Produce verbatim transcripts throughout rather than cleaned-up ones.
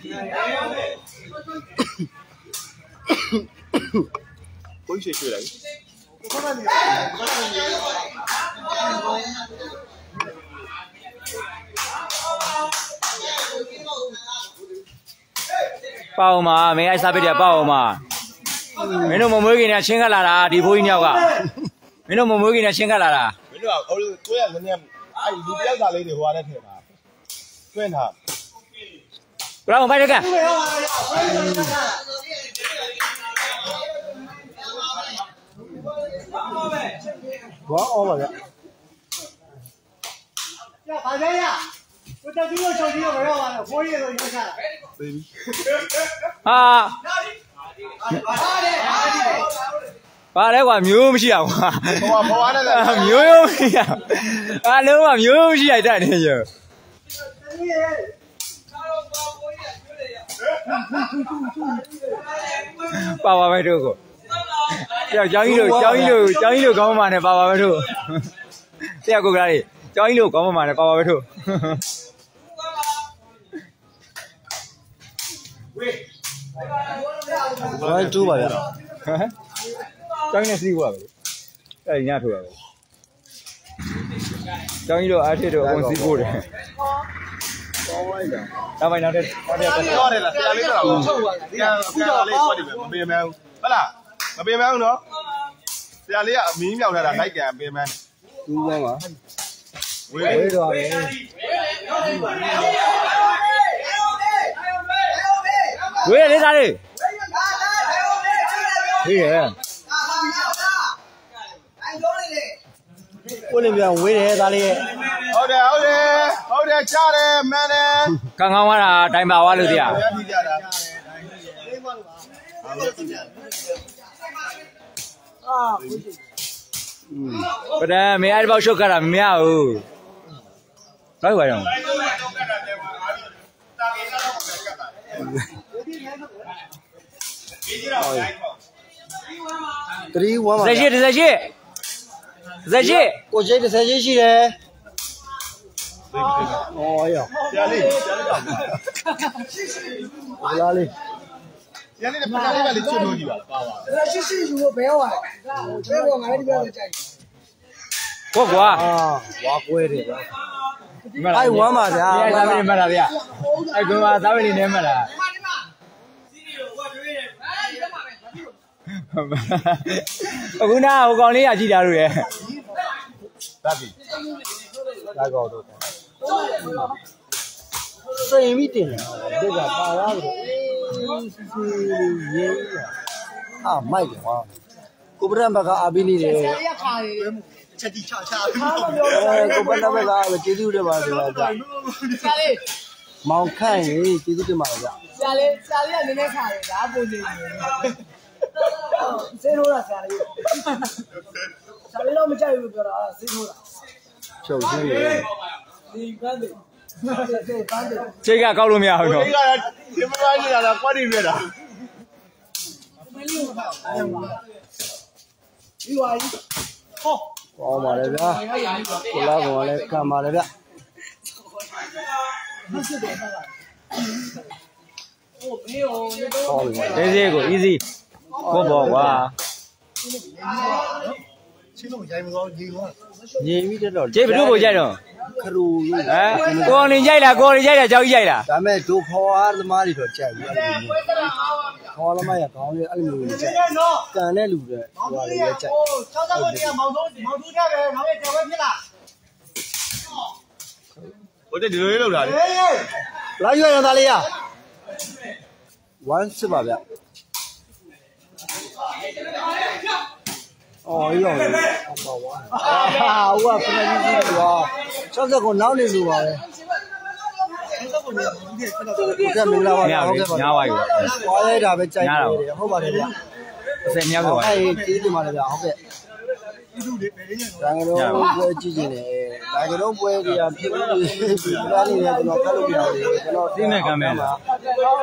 ကိုကြီးရွှေရွှေလိုက်ပေါအောင်မှာမင်းအဲ့စားပစ်တယ်ပေါအောင်မှာမင်းတို့မမွေးခင်နဲ့ချင်းကလာတာဒီဘိုးကြီးညောက်ကမင်းတို့မမွေးခင်နဲ့ချင်းကလာတာမင်းတို့ကဟိုကိုရလည်းနည်းအဲ့ဒီတယောက်သားလေးတွေဟိုကနေထည့်တာတွင်းထားဘရောင်းဖိုက်တက်ကဘာအော်ပါဗျာ呀，好像呀，我到最后手机又不要完了，我也都留下了。 ဟာပါလဲကွာမျိုးမရှိအောင်ကွာဟိုကဘွားနဲ့မျိုးရိုးမရှိအောင်အားလုံးကမျိုးရိုးမရှိလိုက်တဲ့နေရပါပါပဲတို့ကိုကြောက်ကြောင်းကြီးတို့ကြောင်းကြီးတို့ကြောင်းကြီးတို့ကောင်းမှနဲ့ပါပါပဲတို့တရားကိုကလေးကြောင်းကြီးတို့ကောင်းမှနဲ့ပါပါပဲတို့ဘာတူပါဗျာကျောင်းနဲ့စီးသွားပဲအဲ့ဒီညထိုးရပဲကျောင်းကြီးတို့အားထစ်တို့အကုန်စီးဖို့တယ်ပေါ်လိုက်တာဒါပိုင်နောက်တဲ့နောက်တဲ့ပြောရတယ်လားဆရာလေးတော့ဟုတ်ဆရာဆရာလေးကွက်တယ်ပဲမပင်မန်းဟုတ်လားမပင်မန်းနော်ဆရာလေးကအမီးမြောက်လာတာလိုက်ကန်ပင်မန်းတူးပါပါဝေးဝေးတော့ပဲဝေးလေးသားလေးဟေးရကိုလည်းပြန်ဝေးတယ်သားလေးရဲ့ဟုတ်တယ်ဟုတ်တယ်ဟုတ်တယ်ချတယ်မှန်တယ်ကံကောင်းသွားတာတိုင်ပါသွားလို့တရားဘယ်ထိကြတာအာပဒံမင်းအဲ့ဒီဘောက်ရှုပ်ကြတာမမရဘူးလိုက်ပါရောတရီဝမ်းပါဇက်ရှိဇက်ရှိဇက်ရှိကိုကျိတ်တစ်ဆယ်ရှိရှိတယ်ဩရောဆရာလေးဆရာလေးတော့ဘလာလေးဆရာလေးနဲ့ပကားလေးကလေးချွတ်လို့ကြည့်ပါပါပါဒါရှိရှိယူဘဲဝါဘဲဝါငါလည်းဒီဘက်ကြိုက်ဟုတ်ကွာအာဝါကွဲတယ်ဗျာအဲ့ဝမ်းပါဗျာအဲ့သားမင်းမှတ်တာဗျာအဲ့ကွာသားမင်းနေမှတ်တာအခုနာဟိုကောင်လေးရကြည့်တာလို့ရတတ်ပြီဒါကောတော့စိန်ပြီးတင်တယ်ဒီကပါရတယ်စီစီရေးအာမိုက်ကွာကိုပရံဘကအာဘီနေတယ်ချက်ကြီးချချအဲကိုပရံဘကကျေးဇူးတင်ပါဆိုတာကြာဆရာလေးမောင်ခန့်ရေကျေးဇူးတင်ပါဗျာဆရာလေးဆရာလေးကနည်းနည်းခါတယ်ဒါပုံနေတယ်စေးထိုးတာဆရာလေးဆရာလေးတော့မကြိုက်ဘူးပြောတာစေးထိုးတာချုပ်သေးရဒီပန်းတယ်ပန်းတယ်ချိန်ကကောက်လို့မရဘူးတော့ချိန်ကဒီမပိုင်းနေတာလားကွက်နေပြတာမင်းလေးကဒီဝါကြီးဟောကောင်းပါလေဗျာကိုလာကောင်လည်းခံပါလေဗျာโอ้မေးအောင်တေးသေးကို easy ဘောဘောကွာချင်းတော့ရိုင်းမကောင်းညီကောညင်ပြီးတော့ကျေးဘယ်သူ့ကိုရိုက်တော့ခရူဟမ်ကိုနေရိုက်လားကိုနေရိုက်တာကြောက်ကြီးရိုက်လားဒါမဲ့ဒိုဖော်အားသမားတွေတော့ကြိုက်ပြီခေါ်သမားရကောင်းလေအဲ့လိုမျိုးကြိုက်ကန်တဲ့လူတွေဟိုလေကြိုက်၆၆ဘက်ကမောင်ဆုံးမောင်ထူးကြတယ်နောက်ရကြော်ပဲဖြစ်လားဟိုတက်ဒီလိုလေးလောက်တာလေလာရွရသားလေးရoneစစ်ပါဗျအော်ရောပါဝါဟာဟိုကဖနကြီးကြီးကွာ၆၀ကိုနောက်နေလို့ပါပဲဟုတ်ကဲ့မင်္ဂလာပါဟုတ်ကဲ့ညားပါပြီ။ွားလိုက်တာပဲကြိုက်နေတယ်ဟုတ်ပါတယ်ဗျာ။အစမြောက်ပါ။အေးကျေးဇူးတင်ပါတယ်ဗျာဟုတ်ကဲ့။ဒါကတော့ပွဲကြည့်နေတယ်။ဒါကတော့ပွဲတွေကဖြစ်ပြီးဒီကားလေးတွေကျွန်တော်ကတ်လို့ပြရတယ်ကျွန်တော်သိနေကမ်းမယ်လား။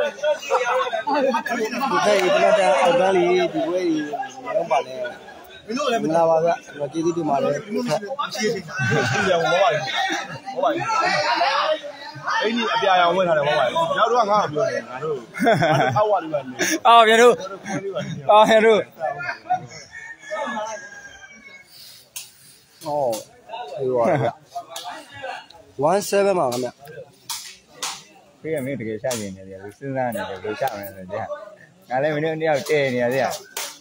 ဒီထဲဒီကတော့အောက်တန်းလေးဒီပွဲကြီးရောပါလေ။မင်းတို့လည်းမလာပါဗျ။ကျွန်တော်ကျေးဇူးတင်ပါတယ်။ဟုတ်ကဲ့။ရှင်းရှင်းရှင်းရှင်းရောပါပြီ။ဟုတ်ပါပြီ။အဲ့ဒီအပြာရောင်ဝဲထားတယ်ဟုတ်ပါဘူးနောက်တော့ငါ့ကိုပြောတယ်ငါတို့အောက်ဝါလေးပါနေအော်ပြန်တို့အော်ပြန်တို့အော်အေးပါဗျone sevenပါခင်ဗျဖေးကမင်းတကယ်ရှာနေတယ်ဗျာစဉ်းစားနေတယ်ဘယ်ရှာမလဲဆိုကြငါလည်းမင်းတို့တယောက်တဲနေရသေးဟမ်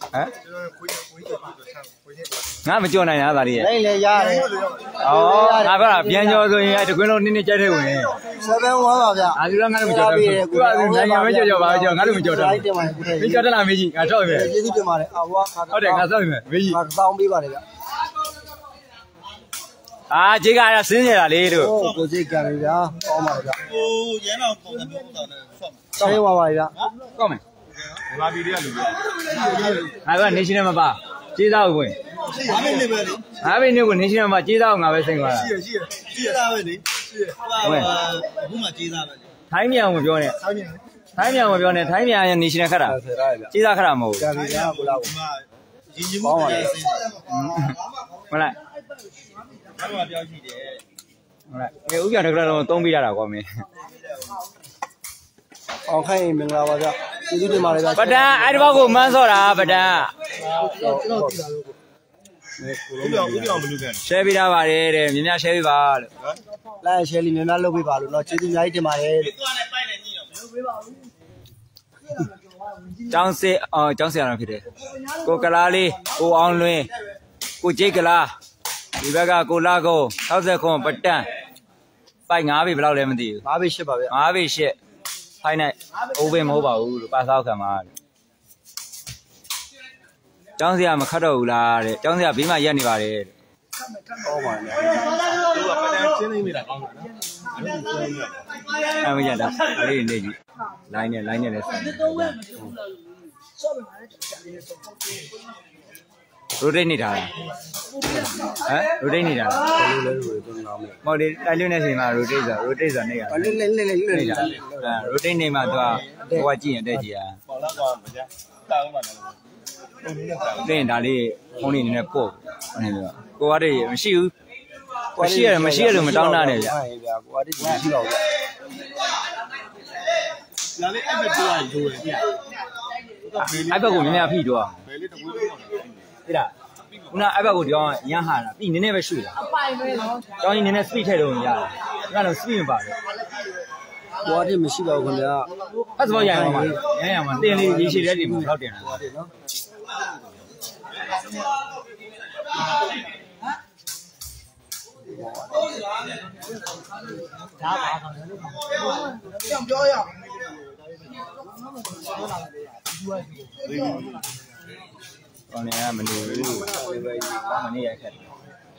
ငါမကြော်နိုင်တာဒါလေးရဲ့လည်းလည်းရတယ်ဩငါပြောတာပြန်ကြော်ဆိုရင်တကွင်းလုံးနည်းနည်းကြိုက်တဲ့ဝင် seven oneပါဗျာအာဒီတော့ငါလည်းမကြော်တော့ဘူးသူကနိုင်ငံမကြော်ကြော်ပါကြော်ငါလည်းမကြော်တော့ဘူးမင်းကြော်တက်လာမေးကြီးငါတော့ပဲကျေးဇူးတင်ပါတယ်အဝါဟုတ်တယ်ငါစောက်ပြီမေးကြီးငါတောင်းပေးပါတယ်ဗျာအာဂျေကရဆင်းနေတာလေတို့ဟိုကိုစိတ်ကံပြီဗျာကောင်းပါဗျာဟိုရဲတော်ပုံစံမျိုးတော့နဲ့ဆော့ဆောင်းပါပါဗျာကောင်းမယ်ငါပြည်တွေကလူတွေငါက national မပါကျေးသားဝင်ငါမင်းနေပဲလေငါမင်းနေကို national မှာကျေးသားကိုငါပဲစိတ်သွားတာရှိရရှိရကျေးသားပဲလေရှိရဟုတ်ပါအခုမှကျေးသားပဲလေထိုင်းမြန်ကိုပြောနေထိုင်းမြန်ထိုင်းမြန်ကိုပြောနေထိုင်းမြန်ရဲ့ national ခတ်တာကျေးသားခတ်တာမဟုတ်ဘူးကြာပြီဗျာကိုလာကိုဒီညီမှုပြန်ဆင်းဟုတ်လားဘာမှပြောရှိတယ်ဟုတ်လားငယ်ဥပြတကယ်တော့သုံးပေးရတာကွာမင်းအောင်ခိုင်းမင်္ဂလာပါဗျာကျေးဇူးတင်ပါတယ်ဗျာပဒံအဲ့ဒီဘောက်ကိုမန်းစောတာပဒံကျွန်တော်ကြည့်တာလို့ဥပအောင်ဥပအောင်ဘယ်လိုလဲ share ပေးထားပါတယ်တဲ့မြင်များ share ပေးပါလို့လိုက် share လေးမြင်များလုပ်ပေးပါလို့เนาะကျေးဇူးအများကြီးတင်ပါတယ်လို့သူကလည်းပိုက်နေညိတော့မလုပ်ပေးပါဘူးကျောင်းစစ်အော်ကျောင်းဆရာတော်ဖြစ်တယ်ကိုကလားလေးကိုအောင်လွင်ကိုဂျိတ်ကလားဒီဘက်ကကိုလာကုန်း၆၀ခွန်ပတန်ပိုက်၅ပေဘယ်လောက်လဲမသိဘူး၅ပေ၈ပါဗျာ၅ပေ၈ဖိုင်နဲ့အိုးပင်မဟုတ်ပါဘူးလို့ပါဆောက်ခံပါတဲ့ကျောင်းစရာမခတ်တော့ဘူးလားတဲ့ကျောင်းစရာဘေးမှာရက်နေပါတယ်တဲ့ဟောပါနဲ့သူကပတန်ချင်းနေမိတာကောင်းတာနော်အဲ့မရတာအလေးနေကြီး line နဲ့ line နဲ့လည်းဆိုင်rotate နေတာလားဟမ် rotate နေတာလားဘယ်လိုလဲလို့တော့နားမလဲဟောဒီတိုက်လွတ်နေချိန်မှာ rotate ဆို rotate ဆိုနေရလဲလဲလဲလဲလဲနေတာအဲ rotate နေမှာသူကဟိုကကြည့်ရင်တက်ကြည့်อ่ะပေါ်လာတော့မကြတောင်းပါနဲ့လင်းဒါလေးဖုန်းလေးနည်းနည်းပို့နေလို့ကိုကတည်းမရှိဘူးမရှိရမရှိရလို့မတောင်းတာနဲ့ဗျာဗျာကိုကတည်းမရှိတော့ဘူးဒါလေးအဲ့ဘက်ပြောရရိုးတယ်ဗျာအဲ့ဘက်ကိုမြင်များဖိတော့ဘယ်လေးတကူလေးတော့အဲ့ဒါခုနအဲ့ဘက်ကိုကြောင်းရမ်းဟာတာပြီးနည်းနည်းပဲရွှေ့တာအပိုင်ပဲနော်ကြောင်းကြီးနည်းနည်း speed ထည့်လို့ရတယ်အဲ့ဒါတော့ speed မပါဘူးကိုကတည်းမရှိတော့ဘူးခင်ဗျာအဲ့စပေါ်ရအောင်ပါရမ်းရအောင်တင်လေးရေရှည်တဲ့ဒီမှာတော့တင်တာဟုတ်တယ်နော်ဒါပါကောင်လို့ပြောပြောရကောင်းနေရမနေဘူးမနေရခက်တယ်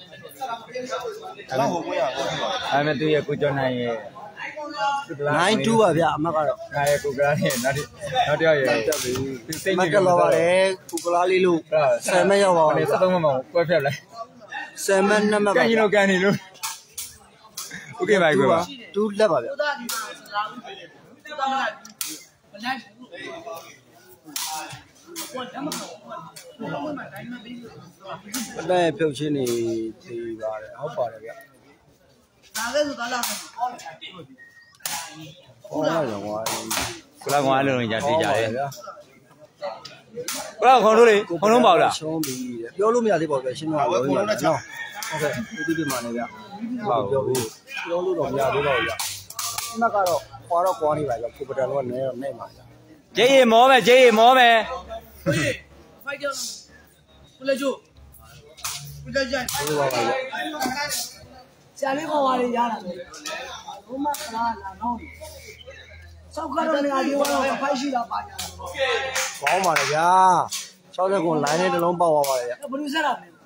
အဲ့တော့ကိုရတော့အဲ့မဲ့သူရဲ့ကိုကျော်နိုင်ရဲ့ nine two ပါဗျာအမတ်ကတော့ငါရဲ့ကိုကလားရဲ့နောက်နောက်တယောက်ရဲ့တက်ပြီမက်ကလောပါတယ်ကိုကလားလေးလို့ဆယ်မက်ရောက်ပါတယ်ဆက်သုံးမမကွဲဖြတ်လိုက်ဆယ်မက်နှစ်မက်ပါကန်ရင်တော့ကန်နေလို့โอเคပါကွယ်ပါ twoလက်ပါဗျာအဲ့ပြုတ်ချင်းနေဒီပါတယ်ဟုတ်ပါတယ်ဗျဒါလည်းဆိုတော့လာဟုတ်လားရောကွာကလာကောင်အလုံးကြီးကြတေးကြတယ်ကလာခေါင်းတို့လေခေါင်းလုံးပေါလားရှုံးပြီပြောလို့မရသေးပါဘူးရှင်းတော့ပြောရအောင်နော်ဟုတ်ကဲ့ဒီဒီမှာလည်းဗျဟုတ်ပြောဘူးပြောလို့တော့မရသေးပါဘူးဗျအမကတော့ခွာတော့ခွာနေပါဗျကိုပတန်တော့နဲတော့နဲပါဗျဂျေးရီမောမယ်ဂျေးရီမောမယ်ဖိုက်ကြောင်းကိုလည်းကျိုးကိုကြိုက်ဟုတ်ပါပါဗျဆရာလေးခေါ်ပါလေရတာဘုမကလာလာနော်စောက်ကတော့နေရာဒီကတော့ဖိုက်ရှိတာပါညာကောင်းပါလေဗျာ၆၀ခွန် line နဲ့တစ်လုံးပေါက်သွားပါလေဗျဘယ်လိုဆက်တာလဲဟ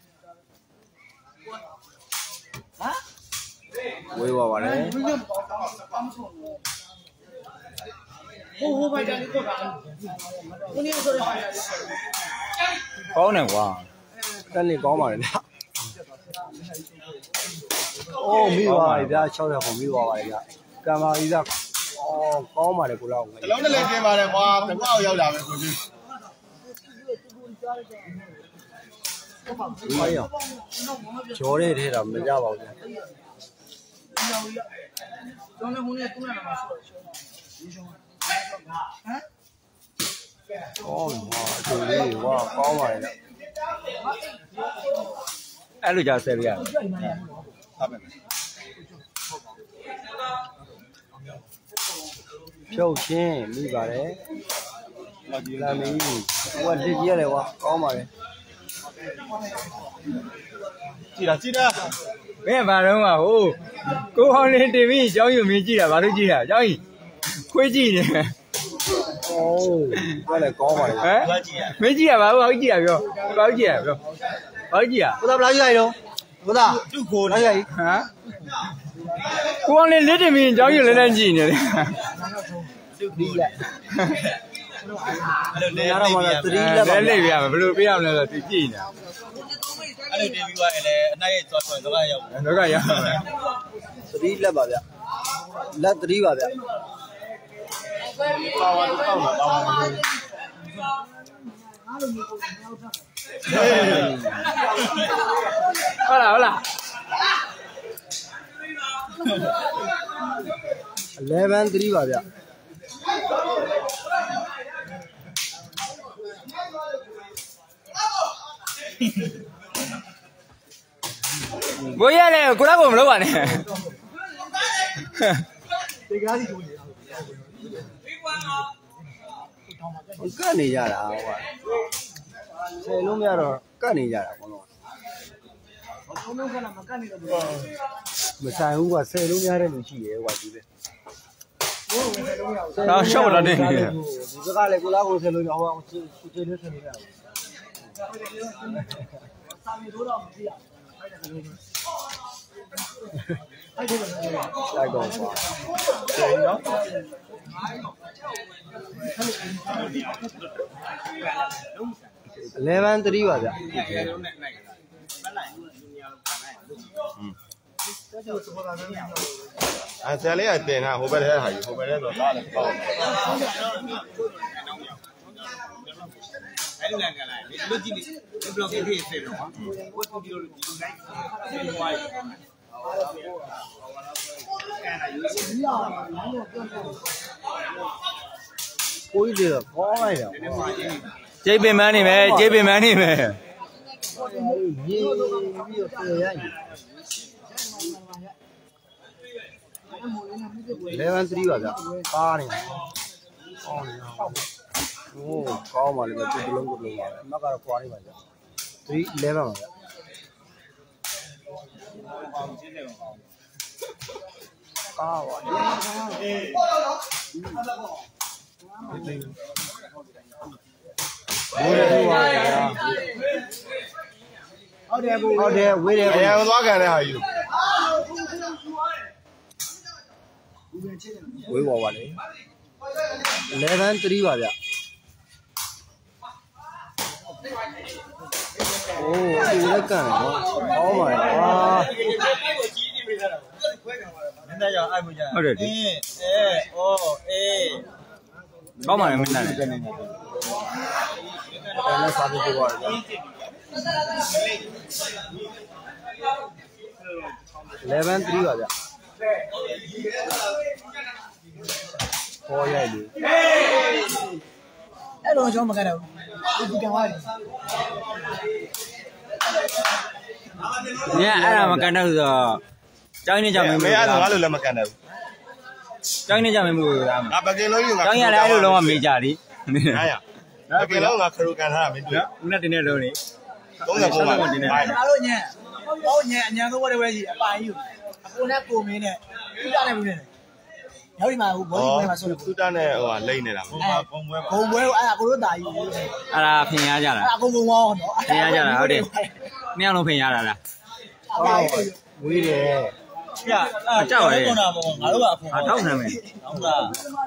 မ်ဝေးပါပါလေဟိုဟိုဘက်ကနေတော့ဘယ်နည်းဆိုရပါလဲကောင်းတယ်ကွာတက်နေကောင်းပါလေဗျအိုးမိပါလေဗျာ၆၀ခွန်မိပါပါလေဗျကံပါကြီးကအော်ကောင်းပါလေကိုလောက်တလုံးနဲ့လည်းကျင်းပါတယ်ကွာတကွာရောက်လာပဲကိုကြီးဘာရောကျော်တဲ့ထဲတော့မကြပါဘူးဗျကျောင်းလည်းဘုန်းကြီးကသုံးရတာမှဆိုတော့ရှုံးတာဒီရှုံးဟမ်哦，哇，这里哇，高嘛的。 အဲ့လိုကြာဆယ်ပြရဟုတ်ပါမယ်ဖြုတ်ချင်းမိပါတယ်လာမင်းဟိုကလက်ကြီးရတယ်ကွာကောင်းပါလေကြည်လားကြည်လားမင်းဘာတော့ဟိုကိုဟောင်းလေးတင်ပြီးကျောင်းယူမင်းကြည့်တာဘာလို့ကြည့်တာကျောင်းကြီးခွေးကြည့်နေโอ้ก็เลยก้อပါလေဟမ်မင်းကြည့်ရပါဘူးဘာလို့ကြည့်ရပြောဘာလို့ကြည့်ရပြောဘာလို့ကြည့်ရဘုရားဘယ်လောက်ကြည့်ရတော့ဘုရားသူ့ကိုလိုက်ရည်ဟမ်ကိုအောင်လေးလက်တင်ပြီးကျောင်းယူလည်းလည်းကြည့်နေတယ်သူ့ပြီးလက်အဲ့လိုလဲတော့မှသတိလက်ပါလက်ပြရမယ်ဘယ်လိုပြရမလဲဆိုသူကြည့်နေတာအဲ့လိုတင်ပြီးသွားရင်လည်းအနိုင်ရဲ့သွားဆွဲတော့ရောက်တယ်တော့ကရောက်တယ်သတိလက်ပါဗျလက်သတိပါဗျပါဝါတော့ပါပါပါဟုတ်လားဟုတ်လား eleven threeပါဗျဘိုးရတယ်ကိုတော့မလုပ်ပါနဲ့ဒီကားစီတို့ကတ်နေကြတာဟိုကဆယ်လုံးမရတော့ကတ်နေကြတာဘောလုံးဘုံလုံးကလည်းမကတ်နေတော့မဆိုင်ဘူးကဆယ်လုံးများတဲ့လူရှိရဲဟိုကဒီပဲဘိုးဝင်ဆယ်လုံးရအောင်တော့ရှော့တော့နေတယ်ဒီဘက်ကလည်းကိုလာကိုဆယ်လုံးရအောင်ချူချေလေးဆယ်လုံးရအောင်စာမီတို့တော့မသိရအဲ့ဒီလိုလိုက်တော့ပါကျေနော် eleven threeပါဗျအဲဆယ်လေးကတင်တာဟိုဘက်ထဲဟာကြီးဟိုဘက်ထဲဆိုသားလည်းပေါ့အဲ့လိုလည်းကလည်းဒီလိုကြည့်နေဘလော့ကေးဖြစ်နေတော့ဝတ်ပြီးတော့ဒီလိုလိုက်ပြီးသွားပြီကိုကြီးတွေကောင်းလိုက်တာကျိတ်ပင်မန်းနေမယ်ကျိတ်ပင်မန်းနေမယ်ရေးပြီးတော့ဆယ်ရည်eleven threeပါဗျပါနေကောင်းနေတာโอ้ကောင်းပါလေဒီလုံးကိုလုံးပါအမကတော့ခွာနေပါဗျthree elevenပါဗျကားပါအေးဘိုးလေးပါဗျာဟုတ်တယ်ဘိုးဟုတ်တယ်ဝေးတယ်အရင်သွားကန်တဲ့ဟာယူဝေးပါပါလေ eleven threeပါဗျโอ้ဒီလက်ကန်နော်အောင်းပါလေဟာမင်းသားရောအိုက်မှုကြဟုတ်တယ်ဒီအေးအိုးအေးကောင်းပါလေမင်းသားလေအဲ့ဒါစားပြီးပြောရတယ်eleven threeပါဗျဟောရိုက်လေအဲ့တော့ကျွန်တော်မကတ်တော့ဘူးဒီကံသွားတယ်ညအဲ့ဒါမကန်တော့ဆိုတော့ကျောင်းနေကြမယ်မင်းအဲ့ဒါငါလို့လည်းမကန်တယ်ဘူးကျောင်းနေကြမယ်မို့လားငါပကင်လုံးယူငါကျောင်းရလည်းအဲ့လိုလုံးဝမေးကြလी ဟာရပကင်လုံးငါခရိုကန်ထားတာမင်းတွေ့ဦးနဲ့တင်းတဲ့လုံးနေသုံးဆယ်ပုံပါတင်းတဲ့အားလို့ညံဟောညံအညံသုံးဝက်ဝဲကြီးအပိုင်ယူအကိုနဲ့ကိုမင်းနဲ့ဥတာနဲ့ဘူးနဲ့ရောက်ဒီမှာဟိုဘောကြီးပွဲမှာဆိုလို့ဥတာနဲ့ဟိုဟာလိမ့်နေတာဘုံဘုံပွဲပါဘုံပွဲအဲ့ဒါကိုတို့တာယူအဲ့ဒါဖင်ရကြတာအဲ့ဒါအကုန်ကုန်ရောနော်ဖင်ရကြတာဟုတ်တယ်နှစ်ယောက်လုံးဖင်ရတာလားဝေးတယ်ပြအဲ့ကြောက်ရဲငါတို့ကအဖုံအထောက်ခံမယ်ဟုတ်လား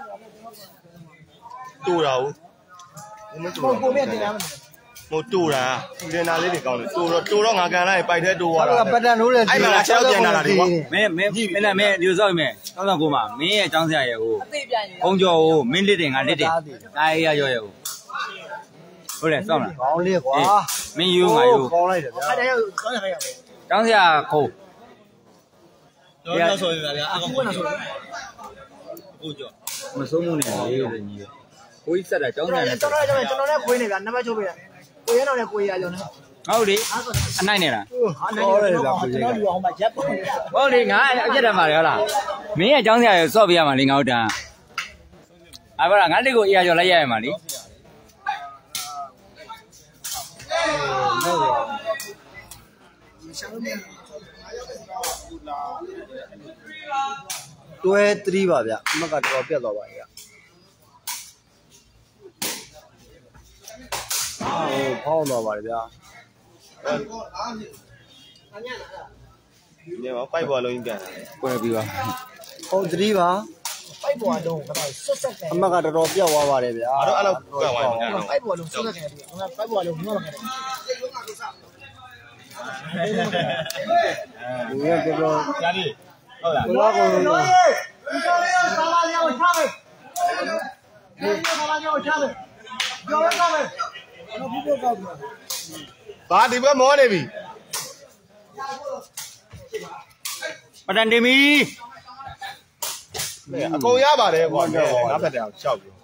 တူတာဟုတ်မတူကိုကိုမြတ်တင်ရမယ်ဟိုတူတာတင်တာလေးတွေကောင်းတယ်တူတော့တူတော့ငါကန်လိုက်ပိုက်ထဲတူသွားတာပတန်လို့လေအဲ့မှာငါချက်ပြန်လာတာဒီကွာမင်းမင်းမင်းလည်းမင်းဒီလိုစောက်မယ်တောင်းတော့ကိုမမင်းရဲ့အကြောင်းဆရာရဲ့ဟိုအသေးပြန်ရင်ဘုံကျော်ဟိုမင်းလစ်တင်ငါလစ်တင်အားရရောရဲ့ဟိုဟုတ်တယ်စောက်လားကောင်းလေးကွာမင်းယူငါယူကောင်းလိုက်တယ်ဗျာအဲ့ဒါရောက်ကောင်းရခဲ့ရမယ်တောင်းဆရာကိုတော့တော့ဆိုရဗျာအကောင်ကိုကြောကိုကြောမစိုးမှုနဲ့လေညီကိုကြီးဆက်တာကျောင်းဆိုင်နဲ့ကျွန်တော်လည်းကျွန်တော်လည်းခွေးနေဗျာနံပါတ်ချုပ်ပေးတယ်ကိုရဲတော်နဲ့ကိုရရောနော်ဟုတ်လေအနိုင်နေလားဟာနိုင်တယ်ကျွန်တော်ကျွန်တော်ဒီအောင်မှာရက်ပေါ့ဟုတ်လေငါအပြတ်တယ်မှာလေဟုတ်လားမင်းရဲ့ကျောင်းဆရာရေစော့ပြရမှာလေငါတို့တန်းအဲ့ဘာငါတက်ကိုအရာကျော်လိုက်ရရမှာလေတွဲသရီးပါဗျအမကတော်ပြတ်သွားပါဗျာဟိုဖောင်းသွားပါတယ်ဗျာနေပါပိုက်ပေါ်လုံးကြီးပြန်ကွဲပြီးပါဟိုသရီးပါပိုက်ပေါ်တော့ကတော့ဆွတ်ဆက်တယ်အမကတော်တော်ပြတ်သွားပါတယ်ဗျာငါတို့အဲ့လောက်ပြန်သွားပြီနော်ပိုက်ပေါ်လုံးဆွတ်ဆက်တယ်ဒီကပိုက်ပေါ်လုံးငေါ့တယ်ဒီကတော်တော်ကြာလေးဟုတ်လားဘလာကိုဒီလိုရေဒီလိုရေဆာလာလေးကိုချမယ်ဒီလိုဆာလာလေးကိုချမယ်ကြောက်ရအောင်မယ်တော့ဘုဘောကောက်ပြီဘာဒီဘက်မောနေပြီပတန်တင်မီအကုန်ရပါတယ်ကွာငါဖက်တယ်အောင်ရှောက်ပြီ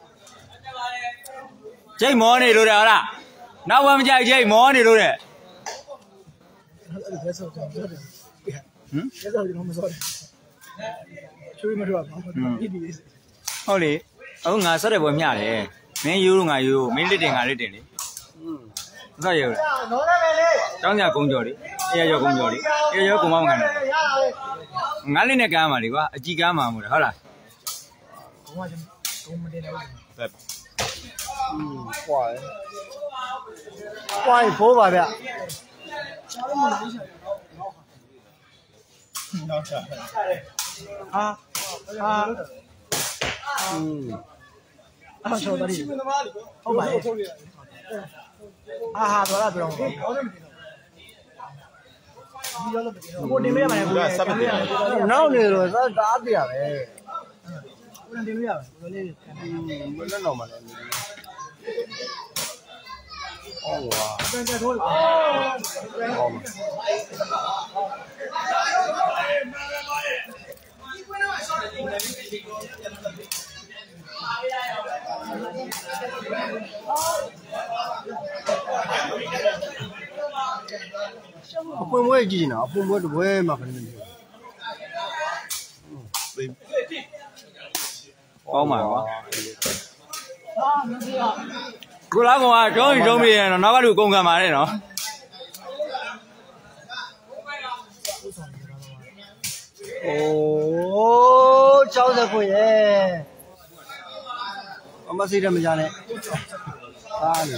ကျိတ်မောနေလို့တဲ့ဟုတ်လားနောက်ဝမ်းမကြိုက်ကျိတ်မောနေလို့တဲ့အဲ့ဒါဆိုတော့ပြောတယ်ဟမ်ကျတော့ဒီလိုမစောတယ်ချွေးမတော့ဘာမှမဖြစ်ဘူးဟုတ်လေအခုငါဆက်တဲ့ပွဲမျှတယ်မင်းယူလို့ငါယူမင်းလစ်တင်ငါလစ်တင်လေစက်ရရနော်လည်းလေကျောင်းဆရာကုန်းကျော်လေအရာကျော်ကုန်းကျော်လေအရာကျော်ကုန်းမမကန်တယ်ရတာလေငါလစ်နဲ့ကမ်းမှာလေကွာအကြည့်ကမ်းမှာမို့ဟုတ်လားဘုံကဘုံမတင်တော့ဖက်ဟွာဟွာဖိုးပါဗျာနောက်ချဟာဟာอืมအဲ့ဆိုတော့ဒီဟုတ်ပါရဲ့အာဟာတော့ပြောတော့ကိုတင်ပေးရမှာလေကိုတင်ပေးရမယ်နောက်နေတော့သာတားပြရပဲကိုတင်ပေးရမယ်ကိုလေးဘယ်နဲ့တော့မှလည်းဟုတ်ပါပြန်ပြန်ထိုးဟုတ်အပွင့်မွေးကြည့်နော်အပွင့်မွေးတစ်ပွဲမှာခဏနေပေါင်းပါကွာကိုလာကောင်ကကျောင်းရင်ကျောင်းပြေးရတော့နောက်ကလူကုန်ခံပါတယ်နော်โอ้เจ้าตะคุရဲ့အမစိတ်ရမကြနဲ့ဟာနေ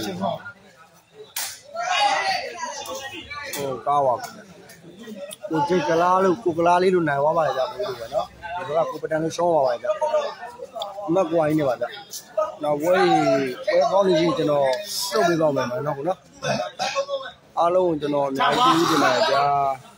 ဟိုကားပါကိုကြိတ်ကလားလို့ကိုကလားလေးလို့နိုင်သွားပါလေကြာဘူးလို့ပဲเนาะဒီကကိုပတန်လို့ရှောင်းပါပါလေကြာအမကွာရင်းနေပါကြာနောက်ဝဲဝဲကောင်းနေချင်းကျွန်တော်စုပ်ပေးပါမယ်နော်ကိုနော်အားလုံးကျွန်တော်အများကြီးကြည့်နေပါကြာ